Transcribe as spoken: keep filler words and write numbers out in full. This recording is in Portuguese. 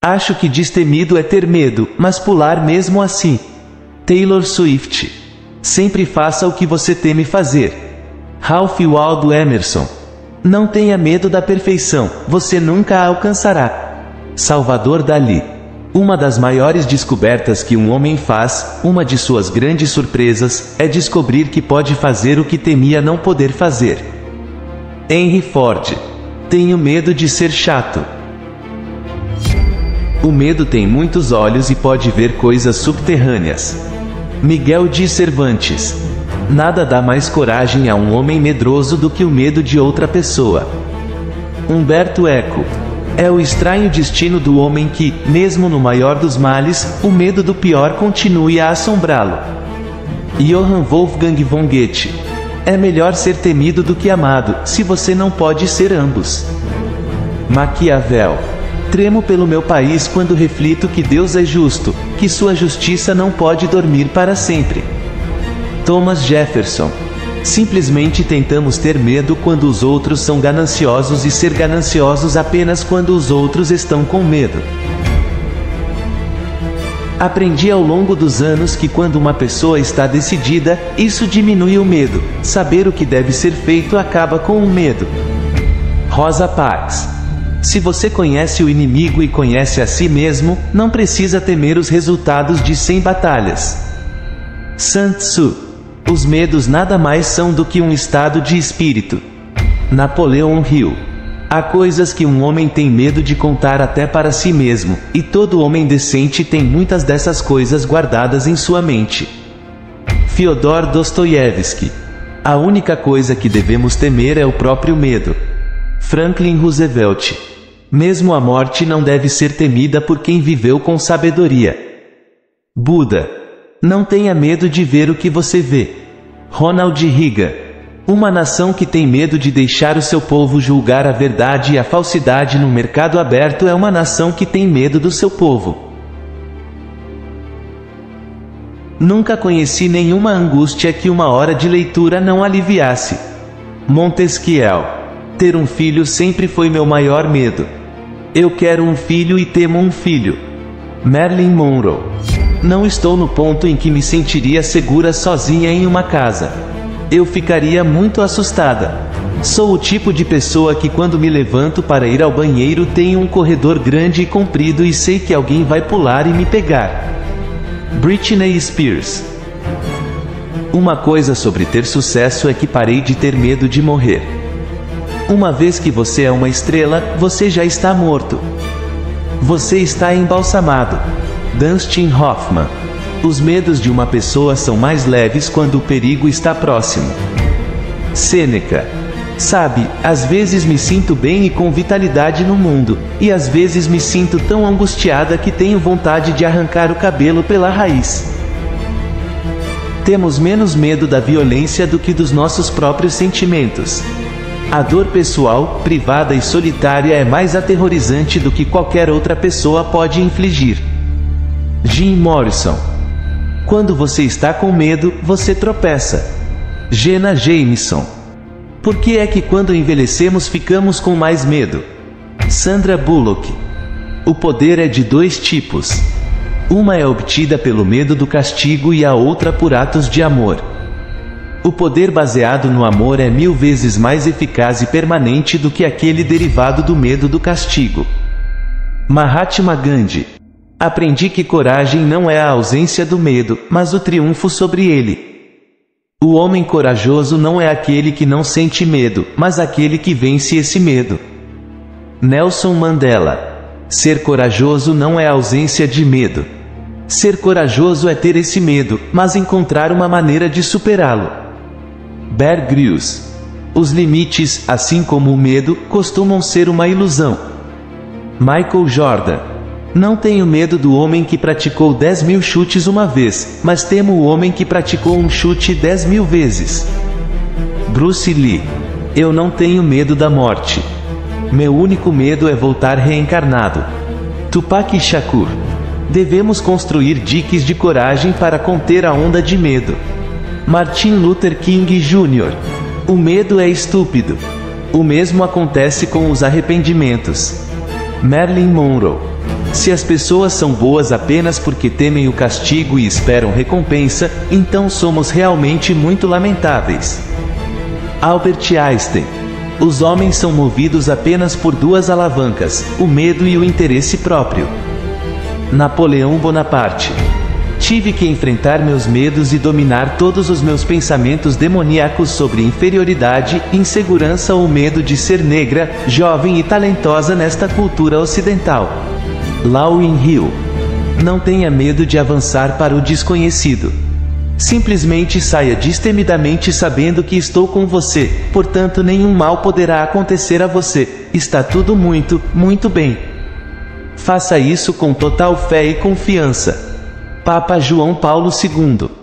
Acho que destemido é ter medo, mas pular mesmo assim. Taylor Swift. Sempre faça o que você teme fazer. Ralph Waldo Emerson. Não tenha medo da perfeição, você nunca a alcançará. Salvador Dalí. Uma das maiores descobertas que um homem faz, uma de suas grandes surpresas, é descobrir que pode fazer o que temia não poder fazer. Henry Ford. Tenho medo de ser chato. O medo tem muitos olhos e pode ver coisas subterrâneas. Miguel de Cervantes. Nada dá mais coragem a um homem medroso do que o medo de outra pessoa. Humberto Eco. É o estranho destino do homem que, mesmo no maior dos males, o medo do pior continue a assombrá-lo. Johann Wolfgang von Goethe. É melhor ser temido do que amado, se você não pode ser ambos. Maquiavel. Tremo pelo meu país quando reflito que Deus é justo, que sua justiça não pode dormir para sempre. Thomas Jefferson. Simplesmente tentamos ter medo quando os outros são gananciosos e ser gananciosos apenas quando os outros estão com medo. Aprendi ao longo dos anos que quando uma pessoa está decidida, isso diminui o medo. Saber o que deve ser feito acaba com o medo. Rosa Parks. Se você conhece o inimigo e conhece a si mesmo, não precisa temer os resultados de cem batalhas. Sun Tzu. Os medos nada mais são do que um estado de espírito. Napoleão Hill. Há coisas que um homem tem medo de contar até para si mesmo, e todo homem decente tem muitas dessas coisas guardadas em sua mente. Fyodor Dostoiévski. A única coisa que devemos temer é o próprio medo. Franklin Roosevelt. Mesmo a morte não deve ser temida por quem viveu com sabedoria. Buda. Não tenha medo de ver o que você vê. Ronald Reagan. Uma nação que tem medo de deixar o seu povo julgar a verdade e a falsidade no mercado aberto é uma nação que tem medo do seu povo. Nunca conheci nenhuma angústia que uma hora de leitura não aliviasse. Montesquieu. Ter um filho sempre foi meu maior medo. Eu quero um filho e temo um filho. Marilyn Monroe. Não estou no ponto em que me sentiria segura sozinha em uma casa. Eu ficaria muito assustada. Sou o tipo de pessoa que quando me levanto para ir ao banheiro tenho um corredor grande e comprido e sei que alguém vai pular e me pegar. Britney Spears. Uma coisa sobre ter sucesso é que parei de ter medo de morrer. Uma vez que você é uma estrela, você já está morto. Você está embalsamado. Dustin Hoffman. Os medos de uma pessoa são mais leves quando o perigo está próximo. Sêneca. Sabe, às vezes me sinto bem e com vitalidade no mundo, e às vezes me sinto tão angustiada que tenho vontade de arrancar o cabelo pela raiz. Temos menos medo da violência do que dos nossos próprios sentimentos. A dor pessoal, privada e solitária é mais aterrorizante do que qualquer outra pessoa pode infligir. Jim Morrison. Quando você está com medo, você tropeça. Jenna Jameson. Por que é que quando envelhecemos ficamos com mais medo? Sandra Bullock. O poder é de dois tipos. Uma é obtida pelo medo do castigo e a outra por atos de amor. O poder baseado no amor é mil vezes mais eficaz e permanente do que aquele derivado do medo do castigo. Mahatma Gandhi. Aprendi que coragem não é a ausência do medo, mas o triunfo sobre ele. O homem corajoso não é aquele que não sente medo, mas aquele que vence esse medo. Nelson Mandela. Ser corajoso não é ausência de medo. Ser corajoso é ter esse medo, mas encontrar uma maneira de superá-lo. Bear Grylls. Os limites, assim como o medo, costumam ser uma ilusão. Michael Jordan. Não tenho medo do homem que praticou dez mil chutes uma vez, mas temo o homem que praticou um chute dez mil vezes. Bruce Lee. Eu não tenho medo da morte. Meu único medo é voltar reencarnado. Tupac Shakur. Devemos construir diques de coragem para conter a onda de medo. Martin Luther King Júnior O medo é estúpido. O mesmo acontece com os arrependimentos. Marilyn Monroe. Se as pessoas são boas apenas porque temem o castigo e esperam recompensa, então somos realmente muito lamentáveis. Albert Einstein. Os homens são movidos apenas por duas alavancas, o medo e o interesse próprio. Napoleão Bonaparte. Tive que enfrentar meus medos e dominar todos os meus pensamentos demoníacos sobre inferioridade, insegurança ou medo de ser negra, jovem e talentosa nesta cultura ocidental. Lauryn Hill. Não tenha medo de avançar para o desconhecido. Simplesmente saia destemidamente sabendo que estou com você, portanto nenhum mal poderá acontecer a você. Está tudo muito, muito bem. Faça isso com total fé e confiança. Papa João Paulo segundo.